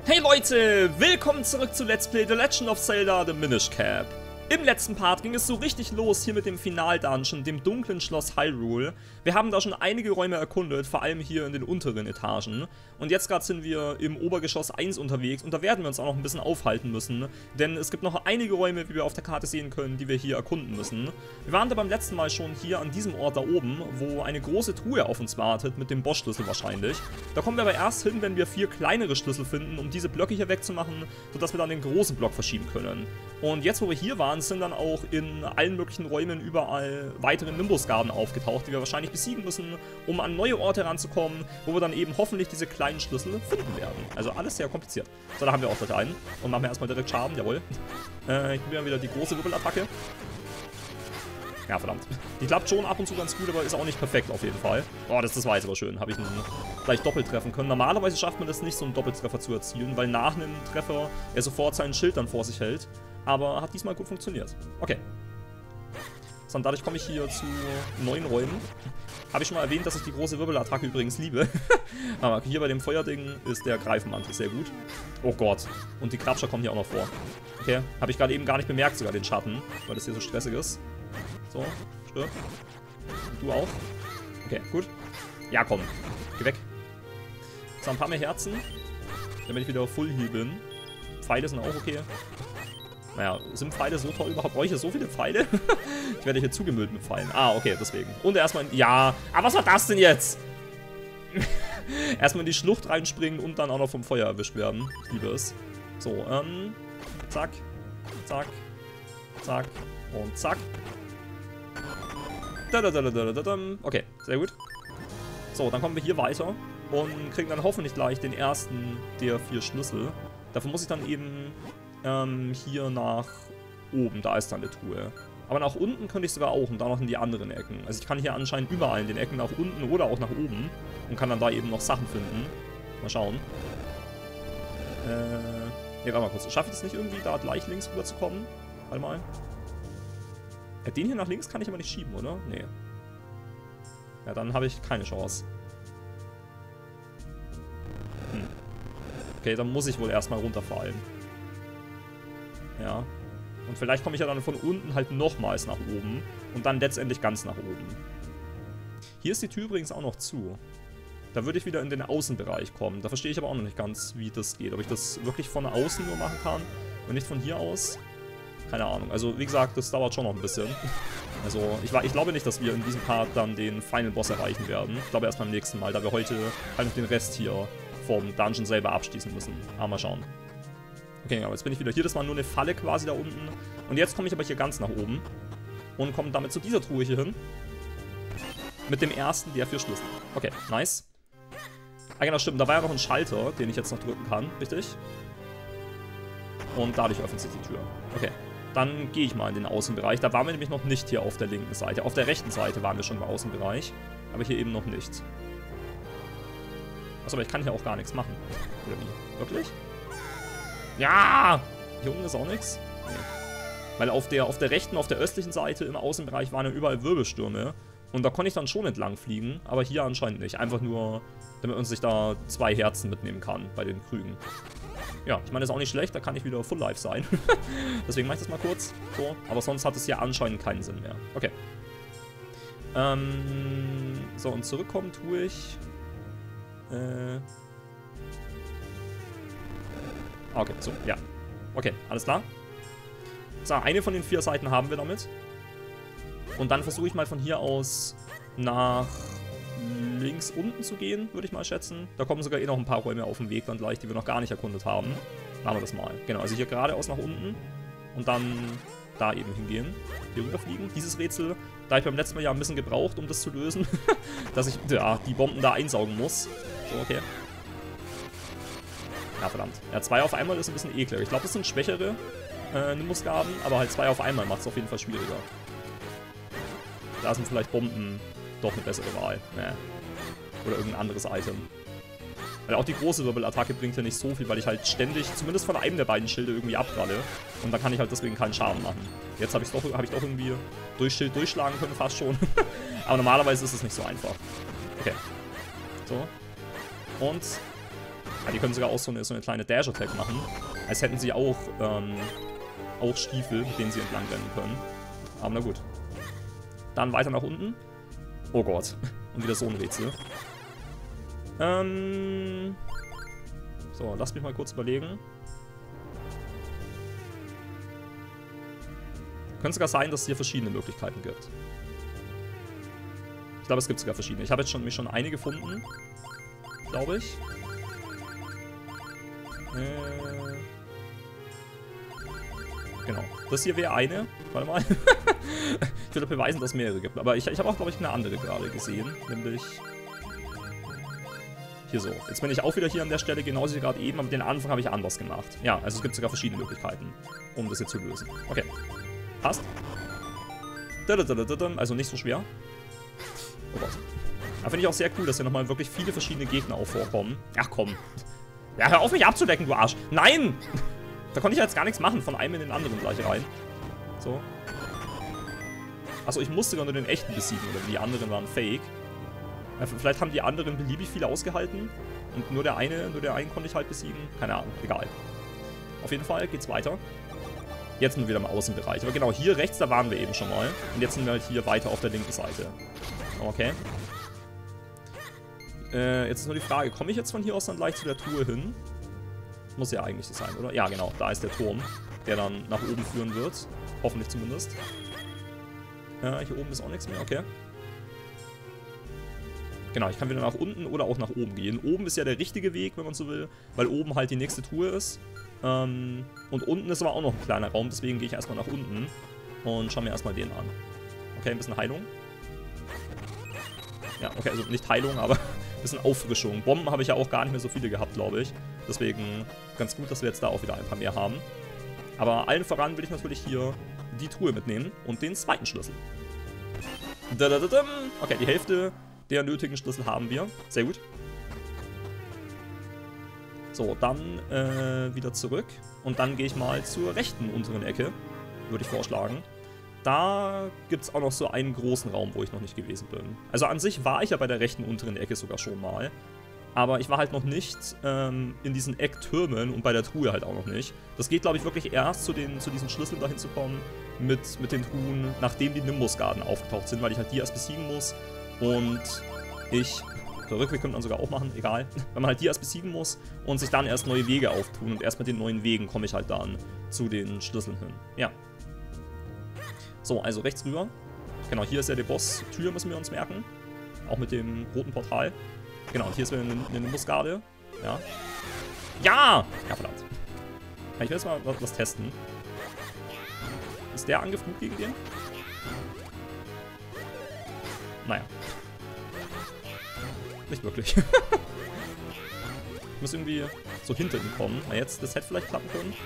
Hey Leute, willkommen zurück zu Let's Play The Legend of Zelda The Minish Cap. Im letzten Part ging es so richtig los hier mit dem Final-Dungeon, dem dunklen Schloss Hyrule. Wir haben da schon einige Räume erkundet, vor allem hier in den unteren Etagen. Und jetzt gerade sind wir im Obergeschoss 1 unterwegs und da werden wir uns auch noch ein bisschen aufhalten müssen. Denn es gibt noch einige Räume, wie wir auf der Karte sehen können, die wir hier erkunden müssen. Wir waren da beim letzten Mal schon hier an diesem Ort da oben, wo eine große Truhe auf uns wartet, mit dem Boss-Schlüssel wahrscheinlich. Da kommen wir aber erst hin, wenn wir 4 kleinere Schlüssel finden, um diese Blöcke hier wegzumachen, sodass wir dann den großen Block verschieben können. Und jetzt, wo wir hier waren, sind dann auch in allen möglichen Räumen überall weitere Nimbusgarden aufgetaucht, die wir wahrscheinlich besiegen müssen, um an neue Orte ranzukommen, wo wir dann eben hoffentlich diese kleinen Schlüssel finden werden. Also alles sehr kompliziert. So, da haben wir auch gleich einen. Und machen wir erstmal direkt Schaden, jawohl. Ich probiere wieder die große Wirbelattacke. Ja, verdammt. Die klappt schon ab und zu ganz gut, aber ist auch nicht perfekt auf jeden Fall. Oh, das war jetzt aber schön. Habe ich ihn gleich doppelt treffen können. Normalerweise schafft man das nicht, so einen Doppeltreffer zu erzielen, weil nach einem Treffer er sofort seinen Schild dann vor sich hält. Aber hat diesmal gut funktioniert. Okay. So, und dadurch komme ich hier zu neuen Räumen. Habe ich schon mal erwähnt, dass ich die große Wirbelattacke übrigens liebe. Aber hier bei dem Feuerding ist der Greifenmantel sehr gut. Oh Gott. Und die Krabscher kommen hier auch noch vor. Okay. Habe ich gerade eben gar nicht bemerkt, sogar den Schatten, weil das hier so stressig ist. So, stirb. Und du auch. Okay, gut. Ja, komm. Geh weg. So, ein paar mehr Herzen. Damit ich wieder auf Full Heal bin. Pfeile sind auch okay. Naja, sind Pfeile so toll überhaupt? Brauche ich hier so viele Pfeile? Ich werde hier zugemüllt mit Pfeilen. Ah, okay, deswegen. Und erstmal in... Ja, aber was war das denn jetzt? Erstmal in die Schlucht reinspringen und dann auch noch vom Feuer erwischt werden. Ich liebe es. So, zack. Zack. Zack. Und zack. Okay, sehr gut. So, dann kommen wir hier weiter und kriegen dann hoffentlich gleich den ersten der 4 Schlüssel. Dafür muss ich dann eben hier nach oben. Da ist dann eine Truhe. Aber nach unten könnte ich sogar auch und da noch in die anderen Ecken. Also ich kann hier anscheinend überall in den Ecken nach unten oder auch nach oben und kann dann da eben noch Sachen finden. Mal schauen. Ne, warte mal kurz. Schaffe ich das nicht irgendwie, da gleich links rüber zu kommen? Warte mal. Ja, den hier nach links kann ich aber nicht schieben, oder? Nee. Ja, dann habe ich keine Chance. Okay, dann muss ich wohl erstmal runterfallen. Ja. Und vielleicht komme ich ja dann von unten halt nochmals nach oben. Und dann letztendlich ganz nach oben. Hier ist die Tür übrigens auch noch zu. Da würde ich wieder in den Außenbereich kommen. Da verstehe ich aber auch noch nicht ganz, wie das geht. Ob ich das wirklich von außen nur machen kann und nicht von hier aus. Keine Ahnung. Also, wie gesagt, das dauert schon noch ein bisschen. Also, ich glaube nicht, dass wir in diesem Part dann den Final Boss erreichen werden. Ich glaube erst beim nächsten Mal, da wir heute halt noch den Rest hier vom Dungeon selber abschließen müssen. Aber mal schauen. Okay, aber jetzt bin ich wieder hier. Das war nur eine Falle quasi da unten. Und jetzt komme ich aber hier ganz nach oben. Und komme damit zu dieser Truhe hier hin. Mit dem ersten der 4 Schlüssel. Okay, nice. Ah, genau, stimmt. Da war ja noch ein Schalter, den ich jetzt noch drücken kann. Richtig? Und dadurch öffnet sich die Tür. Okay. Dann gehe ich mal in den Außenbereich. Da waren wir nämlich noch nicht hier auf der linken Seite. Auf der rechten Seite waren wir schon im Außenbereich. Aber hier eben noch nicht. Achso, aber ich kann hier auch gar nichts machen. Oder wie? Wirklich? Ja! Hier unten ist auch nichts. Nee. Weil auf der rechten, auf der östlichen Seite im Außenbereich waren ja überall Wirbelstürme. Und da konnte ich dann schon entlang fliegen. Aber hier anscheinend nicht. Einfach nur, damit man sich da 2 Herzen mitnehmen kann bei den Krügen. Ja, ich meine, das ist auch nicht schlecht, da kann ich wieder Full Life sein. Deswegen mache ich das mal kurz. So, aber sonst hat es ja anscheinend keinen Sinn mehr. Okay. So, und zurückkommen tue ich. Okay, so, ja. Okay, alles klar. So, eine von den 4 Seiten haben wir damit. Und dann versuche ich mal von hier aus nach links unten zu gehen, würde ich mal schätzen. Da kommen sogar eh noch ein paar Räume auf dem Weg dann gleich, die wir noch gar nicht erkundet haben. Machen wir das mal. Genau, also hier geradeaus nach unten und dann da eben hingehen. Hier rüberfliegen. Dieses Rätsel, da ich beim letzten Mal ja ein bisschen gebraucht, um das zu lösen, dass ich ja, die Bomben da einsaugen muss. So, okay. Ja, verdammt. Ja, 2 auf einmal ist ein bisschen eklig. Ich glaube, das sind schwächere Nimbusgarden, aber halt 2 auf einmal macht es auf jeden Fall schwieriger. Da sind vielleicht Bomben doch eine bessere Wahl. Nee. Oder irgendein anderes Item. Weil auch die große Wirbelattacke bringt ja nicht so viel, weil ich halt ständig, zumindest von einem der beiden Schilde, irgendwie abpralle. Und dann kann ich halt deswegen keinen Schaden machen. Jetzt habe ich doch irgendwie durch Schild durchschlagen können, fast schon. Aber normalerweise ist es nicht so einfach. Okay. So. Und Ja, die können sogar auch so eine kleine Dash-Attack machen. Als hätten sie auch Stiefel, mit denen sie entlang rennen können. Aber na gut. Dann weiter nach unten. Oh Gott. Und wieder so ein Rätsel. So, lass mich mal kurz überlegen. Könnte sogar sein, dass es hier verschiedene Möglichkeiten gibt. Ich glaube, es gibt sogar verschiedene. Ich habe jetzt mich schon eine gefunden. Glaube ich. Genau. Das hier wäre eine. Warte mal. Ich würde beweisen, dass es mehrere gibt. Aber ich habe auch, glaube ich, eine andere gerade gesehen. Nämlich hier so. Jetzt bin ich auch wieder hier an der Stelle, genauso wie gerade eben. Aber den Anfang habe ich anders gemacht. Ja, also es gibt sogar verschiedene Möglichkeiten, um das hier zu lösen. Okay. Passt. Also nicht so schwer. Oh Gott. Aber finde ich auch sehr cool, dass hier nochmal wirklich viele verschiedene Gegner auch vorkommen. Ach komm. Ja, hör auf mich abzudecken, du Arsch. Nein! Da konnte ich jetzt gar nichts machen. Von einem in den anderen gleich rein. So. Achso, ich musste nur den echten besiegen, oder die anderen waren fake. Ja, vielleicht haben die anderen beliebig viele ausgehalten. Und nur der einen konnte ich halt besiegen. Keine Ahnung, egal. Auf jeden Fall geht's weiter. Jetzt nur wieder im Außenbereich. Aber genau, hier rechts, da waren wir eben schon mal. Und jetzt sind wir halt hier weiter auf der linken Seite. Okay. Jetzt ist nur die Frage, komme ich jetzt von hier aus dann gleich zu der Truhe hin? Muss ja eigentlich so sein, oder? Ja, genau, da ist der Turm, der dann nach oben führen wird. Hoffentlich zumindest. Hier oben ist auch nichts mehr, okay. Genau, ich kann wieder nach unten oder auch nach oben gehen. Oben ist ja der richtige Weg, wenn man so will, weil oben halt die nächste Truhe ist. Und unten ist aber auch noch ein kleiner Raum, deswegen gehe ich erstmal nach unten und schaue mir erstmal den an. Okay, ein bisschen Heilung. Ja, okay, also nicht Heilung, aber ein bisschen Auffrischung. Bomben habe ich ja auch gar nicht mehr so viele gehabt, glaube ich. Deswegen ganz gut, dass wir jetzt da auch wieder ein paar mehr haben. Aber allen voran will ich natürlich hier die Truhe mitnehmen und den zweiten Schlüssel. Okay, die Hälfte der nötigen Schlüssel haben wir. Sehr gut. So, dann wieder zurück. Und dann gehe ich mal zur rechten unteren Ecke, würde ich vorschlagen. Da gibt es auch noch so einen großen Raum, wo ich noch nicht gewesen bin. Also an sich war ich ja bei der rechten unteren Ecke sogar schon mal. Aber ich war halt noch nicht in diesen Ecktürmen und bei der Truhe halt auch noch nicht. Das geht, glaube ich, wirklich erst zu diesen Schlüsseln dahin zu kommen mit den Truhen, nachdem die Nimbusgarden aufgetaucht sind, weil ich halt die erst besiegen muss. Und ich... Der Rückweg könnte man sogar auch machen, egal. Wenn man halt die erst besiegen muss und sich dann erst neue Wege auftun. Und erst mit den neuen Wegen komme ich halt dann zu den Schlüsseln hin. Ja. So, also rechts rüber. Genau, hier ist ja die Boss-Tür, müssen wir uns merken. Auch mit dem roten Portal. Genau, und hier ist wieder eine Nimbusgarde. Ja. Ja! Ja, verdammt. Ich will jetzt mal was testen. Ist der Angriff gut gegen den? Naja. Nicht wirklich. Ich muss irgendwie so hinter ihm kommen. Na jetzt, das hätte vielleicht klappen können.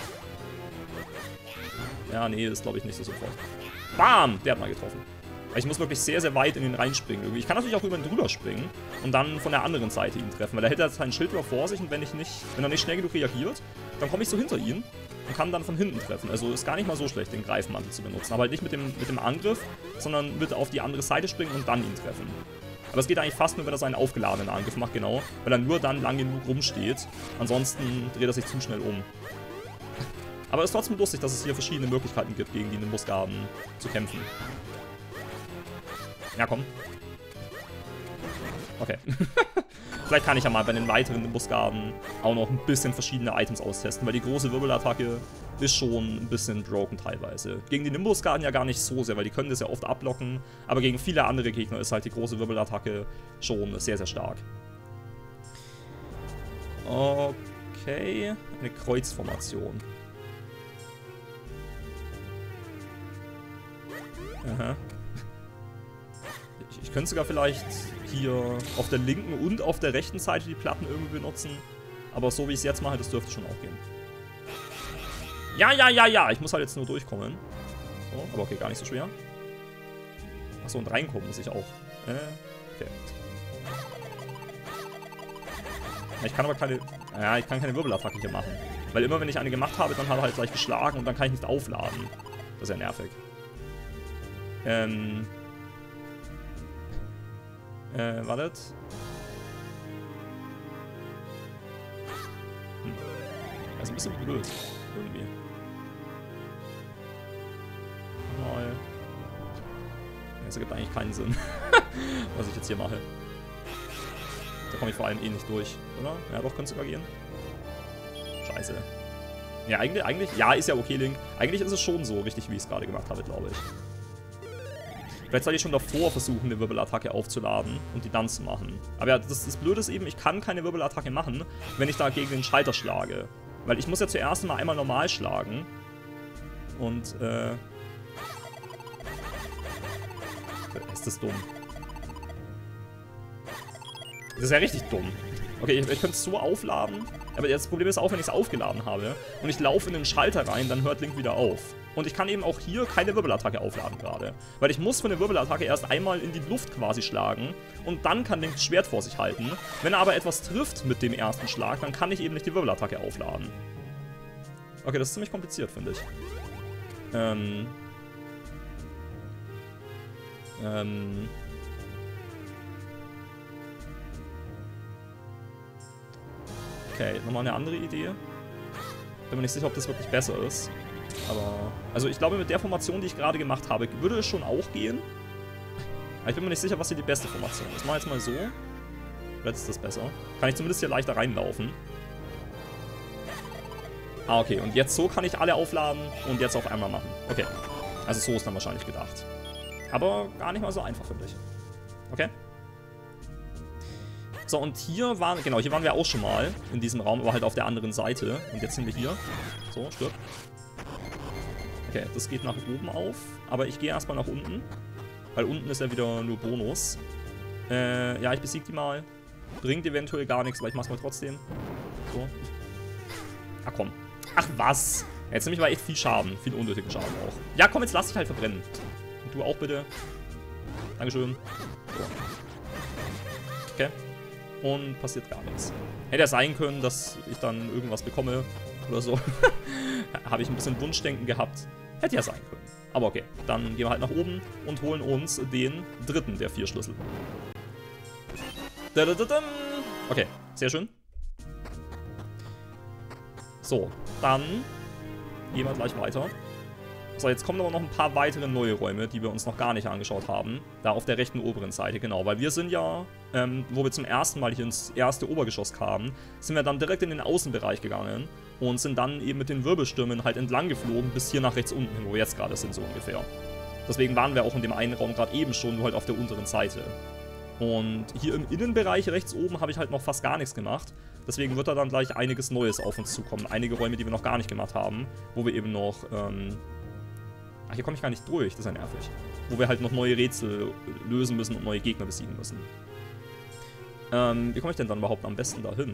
Ja, nee, das glaube ich nicht so sofort. Bam! Der hat mal getroffen. Ich muss wirklich sehr, sehr weit in den reinspringen irgendwie. Ich kann natürlich auch über ihn drüber springen und dann von der anderen Seite ihn treffen, weil er hält jetzt sein Schild immer vor sich und wenn er nicht schnell genug reagiert, dann komme ich so hinter ihn und kann dann von hinten treffen. Also ist gar nicht mal so schlecht, den Greifmantel zu benutzen. Aber halt nicht mit dem Angriff, sondern mit auf die andere Seite springen und dann ihn treffen. Aber es geht eigentlich fast nur, wenn er seinen aufgeladenen Angriff macht, genau. Weil er nur dann lang genug rumsteht. Ansonsten dreht er sich zu schnell um. Aber es ist trotzdem lustig, dass es hier verschiedene Möglichkeiten gibt, gegen die Nimbusgarden zu kämpfen. Ja, komm. Okay. Vielleicht kann ich ja mal bei den weiteren Nimbusgarden auch noch ein bisschen verschiedene Items austesten, weil die große Wirbelattacke ist schon ein bisschen broken teilweise. Gegen die Nimbusgarden ja gar nicht so sehr, weil die können das ja oft ablocken, aber gegen viele andere Gegner ist halt die große Wirbelattacke schon sehr, sehr stark. Okay, eine Kreuzformation. Aha. Ich könnte sogar vielleicht hier auf der linken und auf der rechten Seite die Platten irgendwie benutzen. Aber so wie ich es jetzt mache, das dürfte schon auch gehen. Ja, ja, ja, ja. Ich muss halt jetzt nur durchkommen. So, aber okay, gar nicht so schwer. Achso, und reinkommen muss ich auch. Okay. Ich kann aber keine... Ja, ich kann keine Wirbelattacke hier machen. Weil immer, wenn ich eine gemacht habe, dann hat er halt gleich geschlagen und dann kann ich nicht aufladen. Das ist ja nervig. Wartet. Das ist ein bisschen blöd. Irgendwie. Mal. Das ergibt eigentlich keinen Sinn, was ich jetzt hier mache. Da komme ich vor allem eh nicht durch, oder? Ja, doch, könnte sogar gehen. Scheiße. Ja, eigentlich, ja, ist ja okay, Link. Eigentlich ist es schon so richtig, wie ich es gerade gemacht habe, glaube ich. Vielleicht sollte ich schon davor versuchen, eine Wirbelattacke aufzuladen und die dann zu machen. Aber ja, das Blöde ist eben, ich kann keine Wirbelattacke machen, wenn ich da gegen den Schalter schlage. Weil ich muss ja zuerst mal einmal normal schlagen. Und, ist das dumm. Das ist ja richtig dumm. Okay, ich könnte es so aufladen, aber das Problem ist auch, wenn ich es aufgeladen habe und ich laufe in den Schalter rein, dann hört Link wieder auf. Und ich kann eben auch hier keine Wirbelattacke aufladen gerade. Weil ich muss für eine Wirbelattacke erst einmal in die Luft quasi schlagen und dann kann Link das Schwert vor sich halten. Wenn er aber etwas trifft mit dem ersten Schlag, dann kann ich eben nicht die Wirbelattacke aufladen. Okay, das ist ziemlich kompliziert, finde ich. Okay, nochmal eine andere Idee. Bin mir nicht sicher, ob das wirklich besser ist. Aber, also ich glaube, mit der Formation, die ich gerade gemacht habe, würde es schon auch gehen. Aber ich bin mir nicht sicher, was hier die beste Formation ist. Ich mache jetzt mal so. Vielleicht ist das besser. Kann ich zumindest hier leichter reinlaufen. Ah, okay. Und jetzt so kann ich alle aufladen und jetzt auf einmal machen. Okay. Also so ist dann wahrscheinlich gedacht. Aber gar nicht mal so einfach, finde ich. Okay. So, und hier waren, genau, hier waren wir auch schon mal in diesem Raum, aber halt auf der anderen Seite. Und jetzt sind wir hier. So, stirb. Okay, das geht nach oben auf, aber ich gehe erstmal nach unten. Weil unten ist ja wieder nur Bonus. Ja, ich besiege die mal. Bringt eventuell gar nichts, aber ich mach's mal trotzdem. So. Ach komm. Ach was? Ja, jetzt nehme ich mal echt viel Schaden. Viel unnötigen Schaden auch. Ja, komm, jetzt lass dich halt verbrennen. Und du auch bitte. Dankeschön. So. Okay. Und passiert gar nichts. Hätte ja sein können, dass ich dann irgendwas bekomme oder so. Habe ich ein bisschen Wunschdenken gehabt. Hätte ja sein können. Aber okay, dann gehen wir halt nach oben und holen uns den dritten der 4 Schlüssel. Okay, sehr schön. So, dann gehen wir gleich weiter. So, jetzt kommen aber noch ein paar weitere neue Räume, die wir uns noch gar nicht angeschaut haben. Da auf der rechten oberen Seite, genau. Weil wir sind ja, wo wir zum ersten Mal hier ins erste Obergeschoss kamen, sind wir dann direkt in den Außenbereich gegangen und sind dann eben mit den Wirbelstürmen halt entlang geflogen, bis hier nach rechts unten hin, wo wir jetzt gerade sind, so ungefähr. Deswegen waren wir auch in dem einen Raum gerade eben schon, nur halt auf der unteren Seite. Und hier im Innenbereich rechts oben habe ich halt noch fast gar nichts gemacht. Deswegen wird da dann gleich einiges Neues auf uns zukommen. Einige Räume, die wir noch gar nicht gemacht haben, wo wir eben noch, ach, hier komme ich gar nicht durch, das ist ja nervig. Wo wir halt noch neue Rätsel lösen müssen und neue Gegner besiegen müssen. Wie komme ich denn dann überhaupt am besten dahin?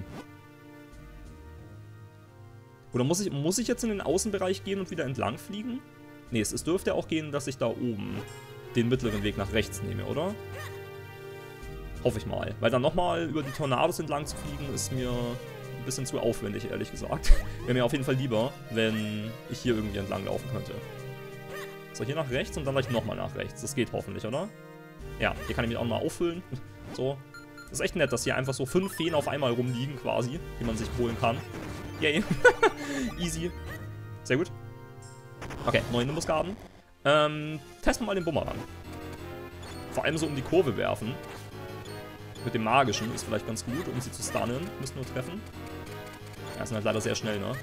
Oder muss ich jetzt in den Außenbereich gehen und wieder entlang fliegen? Nee, es dürfte auch gehen, dass ich da oben den mittleren Weg nach rechts nehme, oder? Hoffe ich mal. Weil dann nochmal über die Tornados entlang zu fliegen, ist mir ein bisschen zu aufwendig, ehrlich gesagt. Wäre mir auf jeden Fall lieber, wenn ich hier irgendwie entlang laufen könnte. So, hier nach rechts und dann gleich nochmal nach rechts. Das geht hoffentlich, oder? Ja, hier kann ich mich auch mal auffüllen. So. Das ist echt nett, dass hier einfach so 5 Feen auf einmal rumliegen, quasi, die man sich holen kann. Yay. Easy. Sehr gut. Okay, neue Nimbusgarden. Testen wir mal den Bumerang. Vor allem so um die Kurve werfen. Mit dem Magischen ist vielleicht ganz gut, um sie zu stunnen. Müssen nur treffen. Ja, sind halt leider sehr schnell, ne?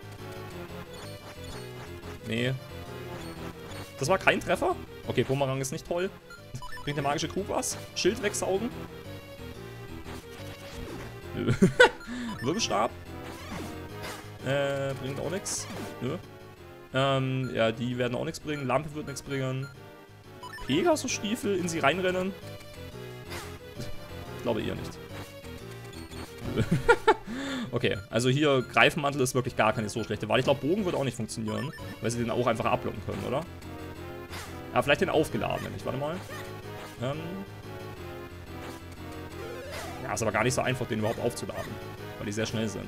Nee. Das war kein Treffer? Okay, Bumerang ist nicht toll. Bringt der magische Krug was? Schild wegsaugen? Nö. Wirbelstab? Bringt auch nichts. Nö. Ja, die werden auch nichts bringen. Lampe wird nichts bringen. Pegasus-Stiefel in sie reinrennen? Ich glaube eher nicht. Okay, also hier Greifenmantel ist wirklich gar keine so schlechte Wahl. Ich glaube, Bogen wird auch nicht funktionieren, weil sie den auch einfach ablocken können, oder? Ja, vielleicht den aufgeladenen. Ich warte mal. Ja, ist aber gar nicht so einfach, den überhaupt aufzuladen, weil die sehr schnell sind.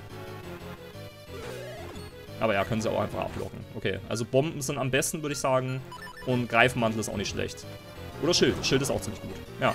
Aber ja, können sie auch einfach ablocken. Okay, also Bomben sind am besten, würde ich sagen. Und Greifenmantel ist auch nicht schlecht. Oder Schild. Schild ist auch ziemlich gut. Ja.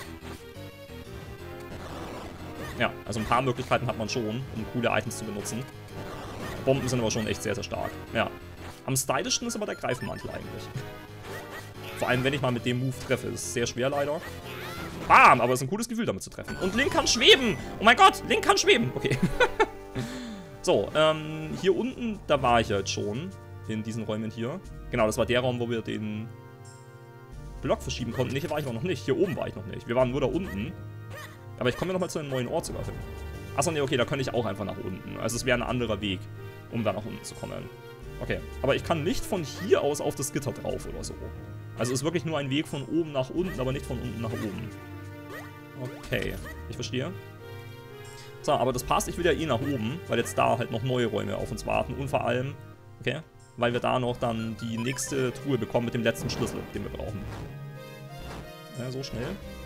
Ja, also ein paar Möglichkeiten hat man schon, um coole Items zu benutzen. Bomben sind aber schon echt sehr, sehr stark. Ja. Am stylischsten ist aber der Greifmantel eigentlich. Vor allem, wenn ich mal mit dem Move treffe. Das ist sehr schwer leider. Bam! Aber es ist ein cooles Gefühl, damit zu treffen. Und Link kann schweben! Oh mein Gott, Link kann schweben! Okay. So, hier unten, da war ich ja jetzt schon. In diesen Räumen hier. Genau, das war der Raum, wo wir den Block verschieben konnten. Nee, hier war ich noch nicht. Hier oben war ich noch nicht. Wir waren nur da unten. Aber ich komme ja nochmal zu einem neuen Ort sogar hin. Achso, nee, okay, da könnte ich auch einfach nach unten. Also es wäre ein anderer Weg, um da nach unten zu kommen. Okay, aber ich kann nicht von hier aus auf das Gitter drauf oder so. Also es ist wirklich nur ein Weg von oben nach unten, aber nicht von unten nach oben. Okay, ich verstehe. So, aber das passt, ich will ja eh nach oben, weil jetzt da halt noch neue Räume auf uns warten. Und vor allem, okay, weil wir da noch dann die nächste Truhe bekommen mit dem letzten Schlüssel, den wir brauchen. Ja, so schnell.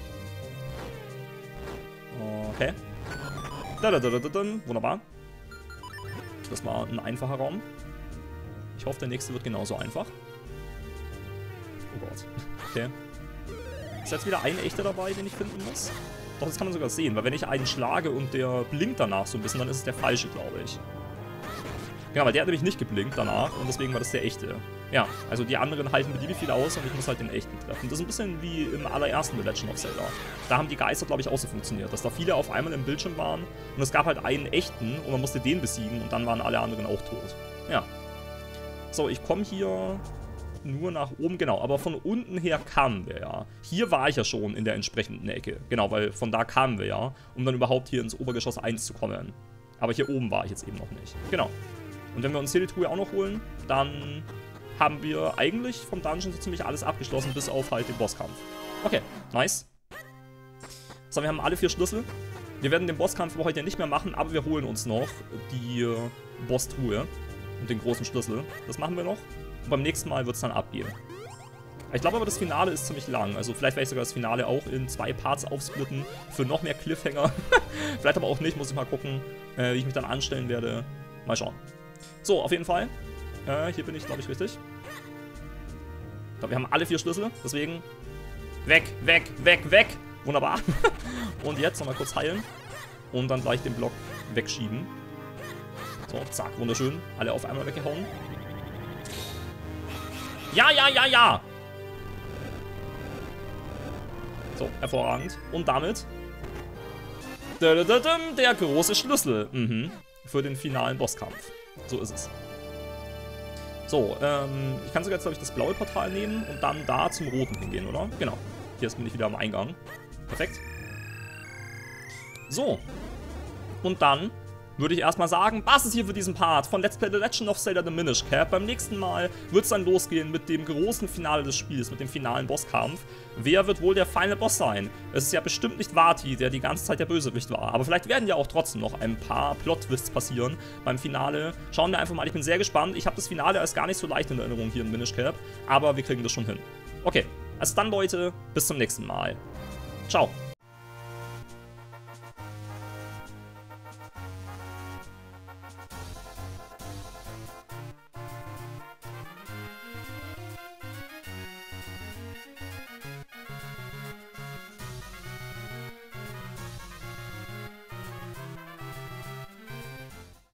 Okay. Wunderbar. Das war ein einfacher Raum. Ich hoffe, der nächste wird genauso einfach. Oh Gott. Okay. Ist jetzt wieder ein echter dabei, den ich finden muss? Doch, das kann man sogar sehen, weil wenn ich einen schlage und der blinkt danach so ein bisschen, dann ist es der falsche, glaube ich. Genau, weil der hat nämlich nicht geblinkt danach und deswegen war das der echte. Ja, also die anderen halten beliebig viel aus und ich muss halt den echten treffen. Das ist ein bisschen wie im allerersten The Legend of Zelda. Da haben die Geister, glaube ich, auch so funktioniert, dass da viele auf einmal im Bildschirm waren und es gab halt einen echten und man musste den besiegen und dann waren alle anderen auch tot. Ja. So, ich komme hier nur nach oben, genau, aber von unten her kamen wir ja. Hier war ich ja schon in der entsprechenden Ecke, genau, weil von da kamen wir ja, um dann überhaupt hier ins Obergeschoss 1 zu kommen. Aber hier oben war ich jetzt eben noch nicht. Genau. Und wenn wir uns hier die Truhe auch noch holen, dann haben wir eigentlich vom Dungeon so ziemlich alles abgeschlossen, bis auf halt den Bosskampf. Okay, nice. So, wir haben alle 4 Schlüssel. Wir werden den Bosskampf aber heute nicht mehr machen, aber wir holen uns noch die Boss-Truhe und den großen Schlüssel. Das machen wir noch. Und beim nächsten Mal wird es dann abgehen. Ich glaube aber, das Finale ist ziemlich lang. Also vielleicht werde ich sogar das Finale auch in 2 Parts aufsplitten. Für noch mehr Cliffhanger. Vielleicht aber auch nicht, muss ich mal gucken, wie ich mich dann anstellen werde. Mal schauen. So, auf jeden Fall. Hier bin ich, glaube ich, richtig. Ich glaube, wir haben alle 4 Schlüssel. Deswegen weg, weg, weg, weg. Wunderbar. Und jetzt nochmal kurz heilen. Und dann gleich den Block wegschieben. So, zack, wunderschön. Alle auf einmal weggehauen. Ja, ja, ja, ja. So, hervorragend. Und damit der große Schlüssel. Für den finalen Bosskampf. So ist es. So, ich kann sogar jetzt, glaube ich, das blaue Portal nehmen und dann da zum roten hingehen, oder? Genau. Hier bin ich wieder am Eingang. Perfekt. So. Und dann würde ich erstmal sagen, was ist hier für diesen Part von Let's Play The Legend of Zelda The Minish Cap. Beim nächsten Mal wird es dann losgehen mit dem großen Finale des Spiels, mit dem finalen Bosskampf. Wer wird wohl der Final Boss sein? Es ist ja bestimmt nicht Vati, der die ganze Zeit der Bösewicht war. Aber vielleicht werden ja auch trotzdem noch ein paar Plot-Twists passieren beim Finale. Schauen wir einfach mal, ich bin sehr gespannt. Ich habe das Finale als gar nicht so leicht in Erinnerung hier in Minish Cap, aber wir kriegen das schon hin. Okay, also dann Leute, bis zum nächsten Mal. Ciao.